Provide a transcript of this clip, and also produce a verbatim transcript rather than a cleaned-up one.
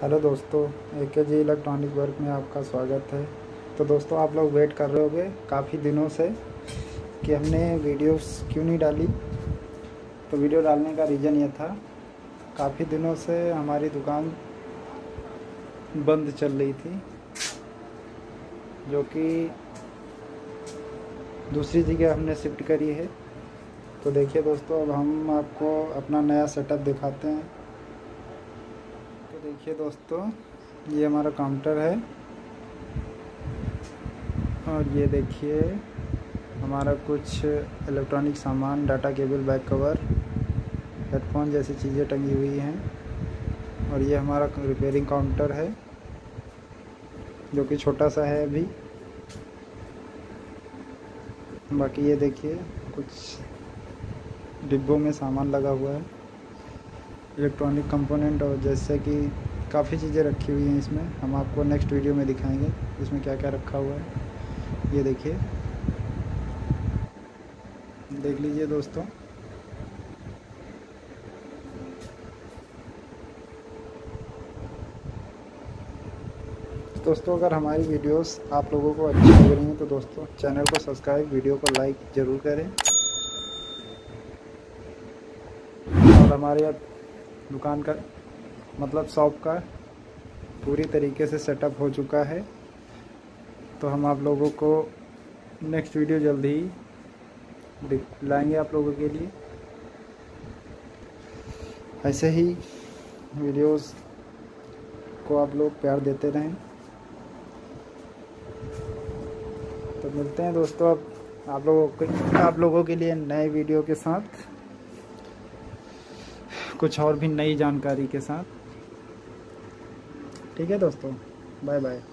Hello दोस्तों, ए के जी electronic work में आपका स्वागत है। तो दोस्तों, आप लोग वेट कर रहे होंगे काफ़ी दिनों से कि हमने वीडियोस क्यों नहीं डाली। तो वीडियो डालने का रीज़न ये था, काफ़ी दिनों से हमारी दुकान बंद चल रही थी, जो कि दूसरी जगह हमने शिफ्ट करी है। तो देखिए दोस्तों, अब हम आपको अपना नया सेटअप दिखाते हैं। तो देखिए दोस्तों, ये हमारा काउंटर है और ये देखिए हमारा कुछ इलेक्ट्रॉनिक सामान, data cable, back cover, headphone जैसी चीज़ें टंगी हुई हैं। और ये हमारा रिपेयरिंग काउंटर है, जो कि छोटा सा है अभी। बाकी ये देखिए कुछ डिब्बों में सामान लगा हुआ है, इलेक्ट्रॉनिक कंपोनेंट, और जैसे कि काफ़ी चीज़ें रखी हुई हैं इसमें। हम आपको नेक्स्ट वीडियो में दिखाएंगे इसमें क्या क्या रखा हुआ है। ये देखिए, देख लीजिए दोस्तों। दोस्तों, अगर हमारी वीडियोस आप लोगों को अच्छी लग रही हैं तो दोस्तों चैनल को सब्सक्राइब, वीडियो को लाइक ज़रूर करें। और हमारे दुकान का मतलब शॉप का पूरी तरीके से सेटअप हो चुका है। तो हम आप लोगों को नेक्स्ट वीडियो जल्दी ही लाएंगे आप लोगों के लिए। ऐसे ही वीडियोस को आप लोग प्यार देते रहें। तो मिलते हैं दोस्तों अब आप लोगों के आप लोगों के लिए नए वीडियो के साथ, कुछ और भी नई जानकारी के साथ। ठीक है दोस्तों, बाय बाय।